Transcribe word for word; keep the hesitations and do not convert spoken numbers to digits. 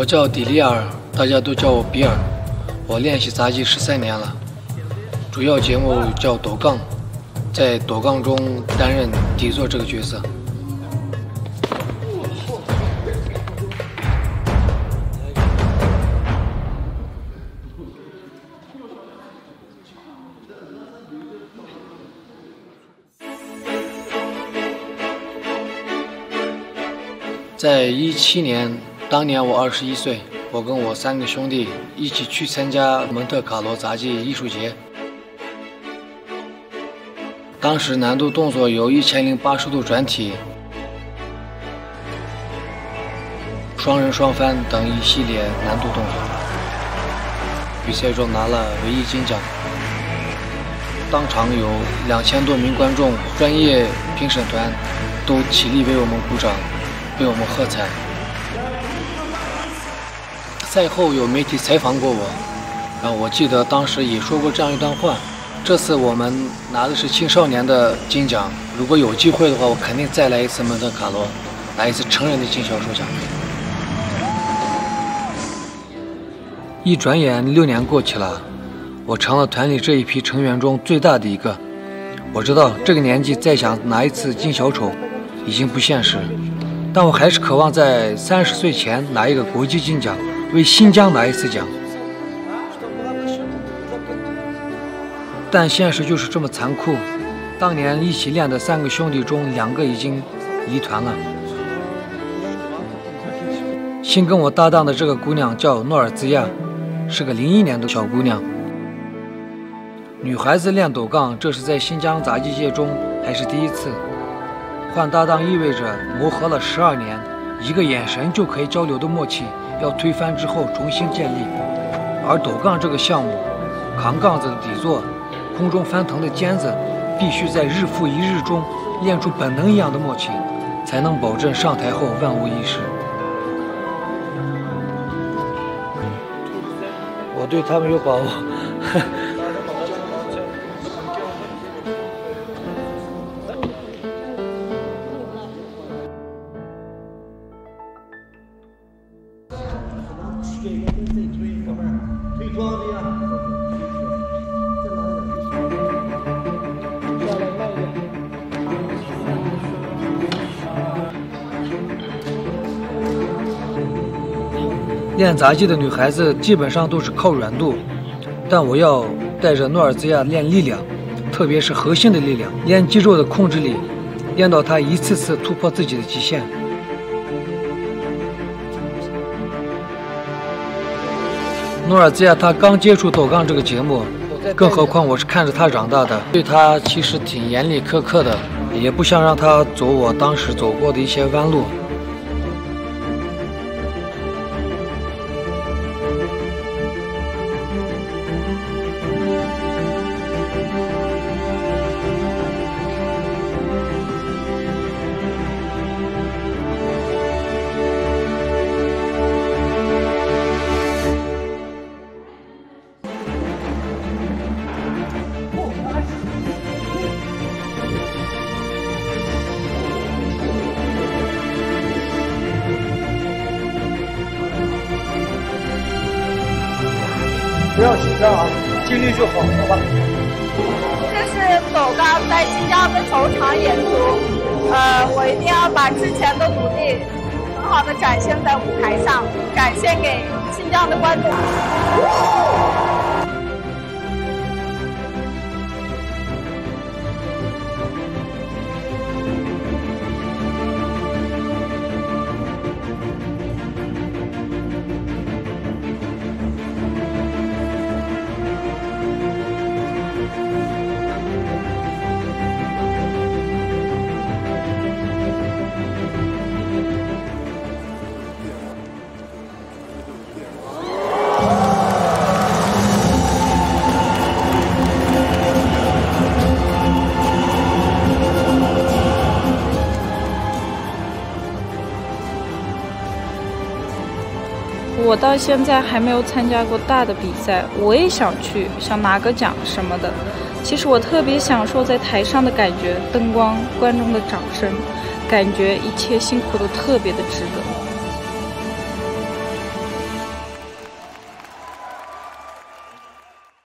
叫迪利尔，大家都叫我比尔。我练习杂技十三年了，主要节目叫斗杠，在斗杠中担任底座这个角色。在一七年，当年我二十一岁，我跟我三个兄弟一起去参加蒙特卡罗杂技艺术节。当时难度动作有一千零八十度转体、双人双翻等一系列难度动作。比赛中拿了唯一金奖，当场有两千多名观众、专业评审团都起立为我们鼓掌，为我们喝彩。赛后有媒体采访过我，然后我记得当时也说过这样一段话：这次我们拿的是青少年的金奖，如果有机会的话，我肯定再来一次蒙特卡罗，来一次成人的金销售奖。一转眼六年过去了，我成了团里这一批成员中最大的一个。我知道这个年纪再想拿一次金小丑已经不现实，但我还是渴望在三十岁前拿一个国际金奖，为新疆拿一次奖。但现实就是这么残酷，当年一起练的三个兄弟中，两个已经离团了。新跟我搭档的这个姑娘叫诺尔兹亚，是个零一年的小姑娘。女孩子练斗杠，这是在新疆杂技界中还是第一次。换搭档意味着磨合了十二年，一个眼神就可以交流的默契，要推翻之后重新建立。而斗杠这个项目，扛杠子的底座，空中翻腾的尖子，必须在日复一日中练出本能一样的默契，才能保证上台后万无一失。我对他们有把握。练杂技的女孩子基本上都是靠软度，但我要带着诺尔兹亚练力量，特别是核心的力量，练肌肉的控制力，练到她一次次突破自己的极限。诺尔兹亚她刚接触斗杠这个节目，更何况我是看着她长大的，对她其实挺严厉苛刻的，也不想让她走我当时走过的一些弯路。不要紧张啊，尽力就好，好吧？ 这是斗杠在新疆的首场演出，呃，我一定要把之前的努力很好的展现在舞台上，展现给新疆的观众。 我到现在还没有参加过大的比赛，我也想去，想拿个奖什么的。其实我特别享受在台上的感觉，灯光、观众的掌声，感觉一切辛苦都特别的值得。